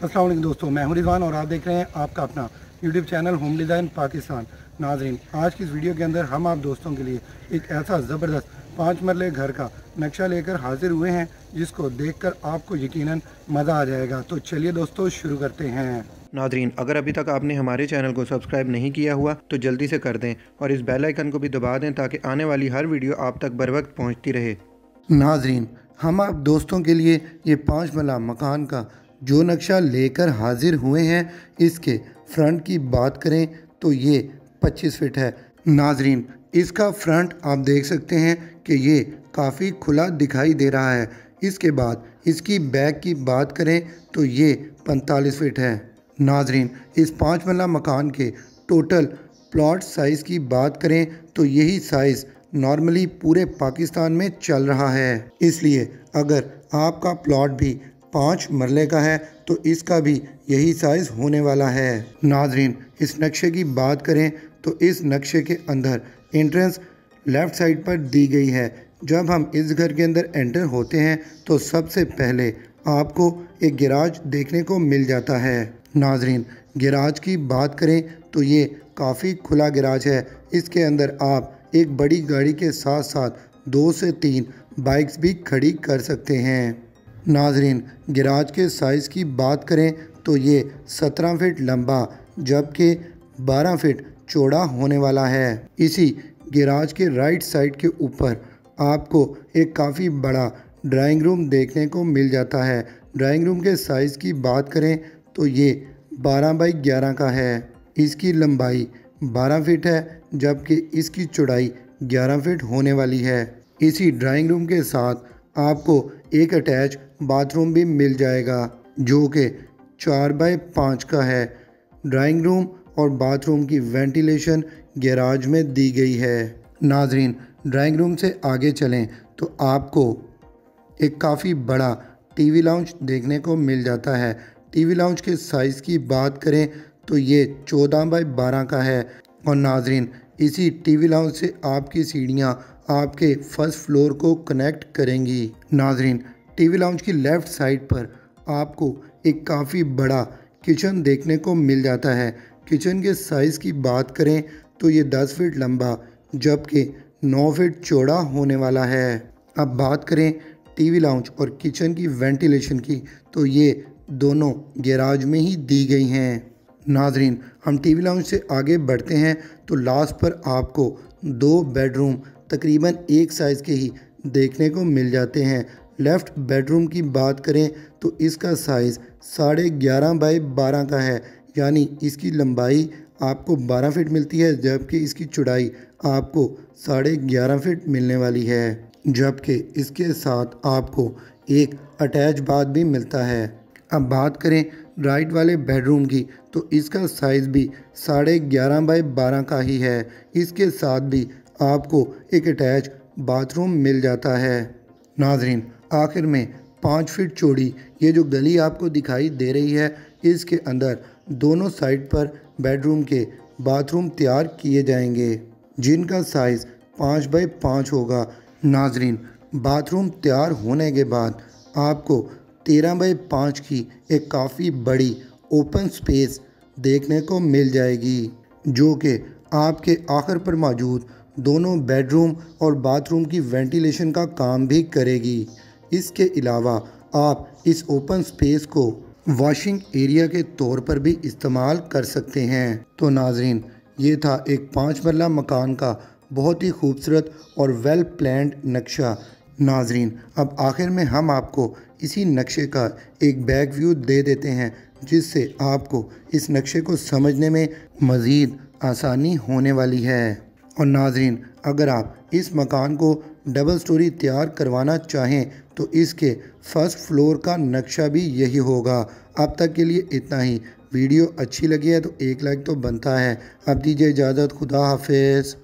अस्सलाम वालेकुम दोस्तों, मैं हूं रिजवान और आप देख रहे हैं आपका अपना YouTube channel home design Pakistan. नाजरीन, आज की इस वीडियो के अंदर हम आप दोस्तों के लिए एक ऐसा ज़बरदस्त 5 मरले घर का नक्शा लेकर हाजिर हुए हैं जिसको देखकर आपको यकीनन मज़ा आ जाएगा। तो चलिए दोस्तों शुरू करते हैं। नादरीन, अगर अभी तक आपने हमारे चैनल को सब्सक्राइब नहीं किया हुआ तो जल्दी से कर दें और इस बेल आइकन को भी दबा दें ताकि आने वाली हर वीडियो आप तक बर वक्त पहुँचती रहे। नाजरीन, हम आप दोस्तों के लिए ये 5 मरला मकान का जो नक्शा लेकर हाजिर हुए हैं, इसके फ्रंट की बात करें तो ये 25 फीट है। नाजरीन, इसका फ्रंट आप देख सकते हैं कि ये काफ़ी खुला दिखाई दे रहा है। इसके बाद इसकी बैक की बात करें तो ये 45 फीट है। नाजरीन, इस 5 मरला मकान के टोटल प्लॉट साइज़ की बात करें तो यही साइज़ नॉर्मली पूरे पाकिस्तान में चल रहा है। इसलिए अगर आपका प्लॉट भी 5 मरले का है तो इसका भी यही साइज़ होने वाला है। नाजरीन, इस नक्शे की बात करें तो इस नक्शे के अंदर एंट्रेंस लेफ़्ट साइड पर दी गई है। जब हम इस घर के अंदर एंटर होते हैं तो सबसे पहले आपको एक गैराज देखने को मिल जाता है। नाजरीन, गैराज की बात करें तो ये काफ़ी खुला गैराज है। इसके अंदर आप एक बड़ी गाड़ी के साथ साथ 2 से 3 बाइक्स भी खड़ी कर सकते हैं। नाजरीन, गैराज के साइज़ की बात करें तो ये 17 फीट लंबा जबकि 12 फीट चौड़ा होने वाला है। इसी गैराज के राइट साइड के ऊपर आपको एक काफ़ी बड़ा ड्राइंग रूम देखने को मिल जाता है। ड्राइंग रूम के साइज़ की बात करें तो ये 12 बाई 11 का है। इसकी लंबाई 12 फीट है जबकि इसकी चौड़ाई 11 फीट होने वाली है। इसी ड्राइंग रूम के साथ आपको एक अटैच बाथरूम भी मिल जाएगा जो कि 4 बाई 5 का है। ड्राइंग रूम और बाथरूम की वेंटिलेशन गैराज में दी गई है। नाजरीन, ड्राइंग रूम से आगे चलें तो आपको एक काफ़ी बड़ा टीवी लाउंज देखने को मिल जाता है। टीवी लाउंज के साइज़ की बात करें तो ये 14 बाई 12 का है। और नाजरीन, इसी टीवी लाउंज से आपकी सीढ़ियाँ आपके फर्स्ट फ्लोर को कनेक्ट करेंगी। नाजरीन, टीवी लाउंज की लेफ़्ट साइड पर आपको एक काफ़ी बड़ा किचन देखने को मिल जाता है। किचन के साइज़ की बात करें तो ये 10 फीट लंबा जबकि 9 फीट चौड़ा होने वाला है। अब बात करें टीवी लाउंज और किचन की वेंटिलेशन की तो ये दोनों गैराज में ही दी गई हैं। नाजरीन, हम टीवी लाउंज से आगे बढ़ते हैं तो लास्ट पर आपको 2 बेडरूम तकरीबन एक साइज़ के ही देखने को मिल जाते हैं। लेफ़्ट बेडरूम की बात करें तो इसका साइज़ 11.5 बाई 12 का है, यानी इसकी लंबाई आपको 12 फीट मिलती है जबकि इसकी चौड़ाई आपको 11.5 फीट मिलने वाली है। जबकि इसके साथ आपको एक अटैच बाथ भी मिलता है। अब बात करें राइट वाले बेडरूम की तो इसका साइज़ भी 11.5 बाई 12 का ही है। इसके साथ भी आपको एक अटैच बाथरूम मिल जाता है। नाजरीन, आखिर में 5 फीट चौड़ी ये जो गली आपको दिखाई दे रही है, इसके अंदर दोनों साइड पर बेडरूम के बाथरूम तैयार किए जाएंगे जिनका साइज़ 5 बाई 5 होगा। नाजरीन, बाथरूम तैयार होने के बाद आपको 13 बाई 5 की एक काफ़ी बड़ी ओपन स्पेस देखने को मिल जाएगी जो कि आपके आखिर पर मौजूद दोनों बेडरूम और बाथरूम की वेंटिलेशन का काम भी करेगी। इसके अलावा आप इस ओपन स्पेस को वॉशिंग एरिया के तौर पर भी इस्तेमाल कर सकते हैं। तो नाजरीन, ये था एक 5 मरला मकान का बहुत ही खूबसूरत और वेल प्लान्ड नक्शा। नाजरीन, अब आखिर में हम आपको इसी नक्शे का एक बैक व्यू दे देते हैं जिससे आपको इस नक्शे को समझने में मज़ीद आसानी होने वाली है। और नाजरीन, अगर आप इस मकान को डबल स्टोरी तैयार करवाना चाहें तो इसके फर्स्ट फ्लोर का नक्शा भी यही होगा। अब तक के लिए इतना ही। वीडियो अच्छी लगी है तो एक लाइक तो बनता है। अब दीजिए इजाज़त, खुदा हाफिज़।